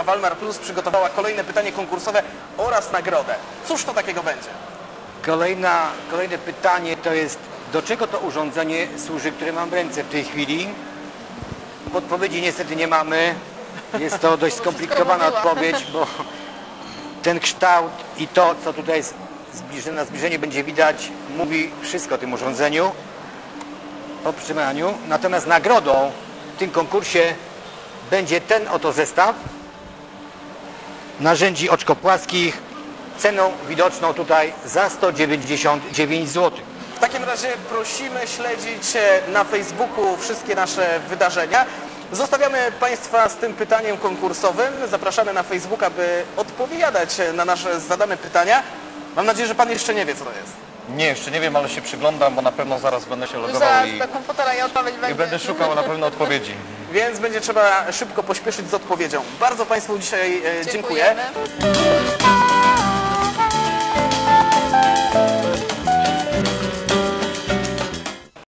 Walmar Plus przygotowała kolejne pytanie konkursowe oraz nagrodę. Cóż to takiego będzie? Kolejne pytanie to jest, do czego to urządzenie służy, które mam w ręce w tej chwili? Odpowiedzi niestety nie mamy. Jest to dość skomplikowana odpowiedź, bo ten kształt i to, co tutaj jest na zbliżeniu będzie widać, mówi wszystko o tym urządzeniu, o przytrzymaniu. Natomiast nagrodą w tym konkursie będzie ten oto zestaw narzędzi oczkopłaskich, ceną widoczną tutaj za 199 zł. W takim razie prosimy śledzić na Facebooku wszystkie nasze wydarzenia. Zostawiamy Państwa z tym pytaniem konkursowym. Zapraszamy na Facebooka, by odpowiadać na nasze zadane pytania. Mam nadzieję, że Pan jeszcze nie wie, co to jest. Nie, jeszcze nie wiem, ale się przyglądam, bo na pewno zaraz będę się logował Zaraz do komputera i odpowiedź i będzie. będę szukał na pewno odpowiedzi. Więc będzie trzeba szybko pośpieszyć z odpowiedzią. Bardzo Państwu dzisiaj dziękuję. Dziękujemy.